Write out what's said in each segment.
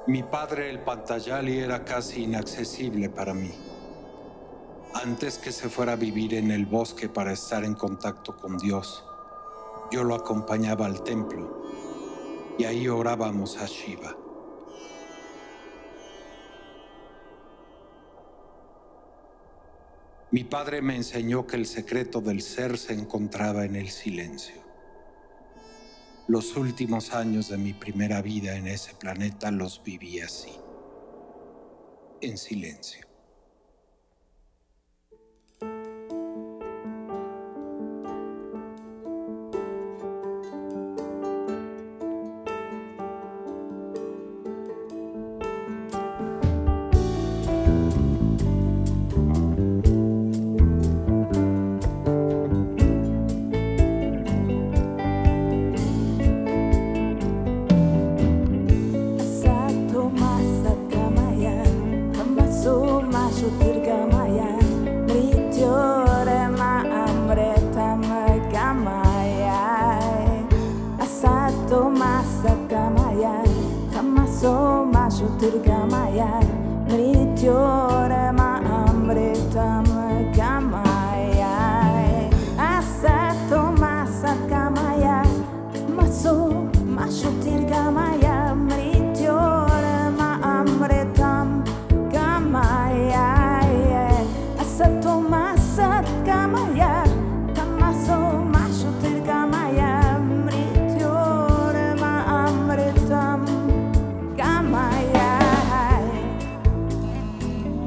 Mi padre, el Pantayali, era casi inaccesible para mí. Antes que se fuera a vivir en el bosque para estar en contacto con Dios, yo lo acompañaba al templo y ahí orábamos a Shiva. Mi padre me enseñó que el secreto del ser se encontraba en el silencio. Los últimos años de mi primera vida en ese planeta los viví así, en silencio. Durgamaya, Mrityorema Amritam Gamaya, Asato Masat Gamaya, Maso Mashutirgamaya, Mrityorema Amritam Gamaya, Asato Masat Gamaya, Tamaso Mashutirgamaya, Mrityorema Amritam Gamaya.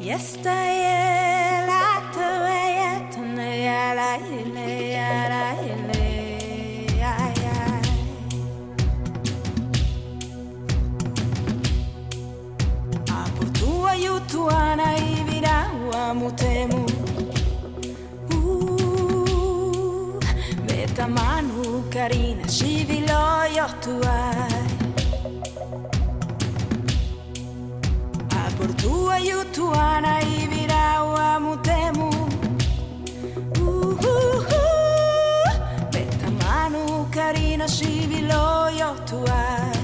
Tuana ibiraua mutemu Betamanu karina shivilo yotuai Aportua yutuana ibiraua mutemu Betamanu karina shivilo yotuai